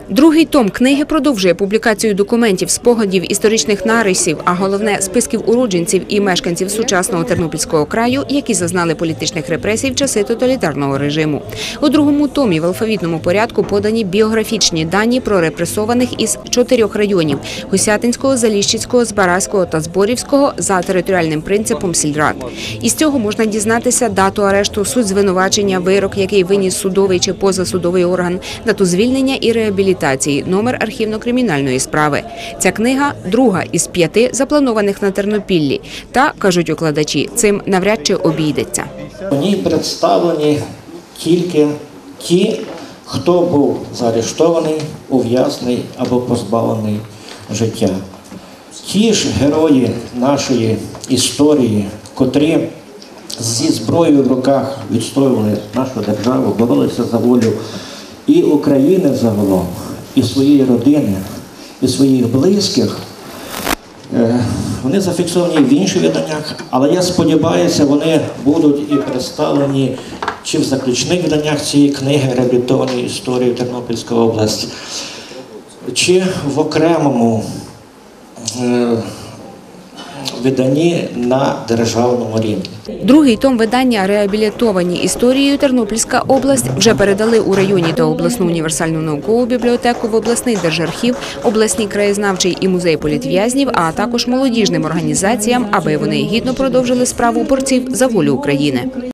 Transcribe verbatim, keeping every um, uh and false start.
Другий том книги продовжує публікацію документів, спогадів, історичних нарисів, а головне – списків уродженців і мешканців сучасного Тернопільського краю, які зазнали політичних репресій в часи тоталітарного режиму. У другому томі в алфавітному порядку подані біографічні дані про репресованих із чотирьох районів – Гусятинського, Заліщицького, Збаразького та Зборівського за територіальним принципом сільрад. Із цього можна дізнатися дату арешту, суть звинувачення, вирок, який виніс судовий чи позасудовий орган, дату звільнення і реабілітації, номер архівно-кримінальної справи. Ця книга – друга із п'яти запланованих на Тернопіллі. Та, кажуть укладачі, цим навряд чи обійдеться. У ній представлені тільки ті, хто був заарештований, ув'язнений або позбавлений життя. Ті ж герої нашої історії, котрі зі зброєю в руках відстоювали нашу державу, боролися за волю і України загалом, і своєї родини, і своїх близьких, вони зафіксовані в інших виданнях, але я сподіваюся, вони будуть і представлені чи в заключних виданнях цієї книги «Реабілітовані історії Тернопільської області», чи в окремому виданні на державному рівні. Другий том видання «Реабілітовані історією Тернопільська область» вже передали у районні та обласну універсальну наукову бібліотеку, в обласний держархів, обласний краєзнавчий і музей політв'язнів, а також молодіжним організаціям, аби вони гідно продовжили справу борців за волю України.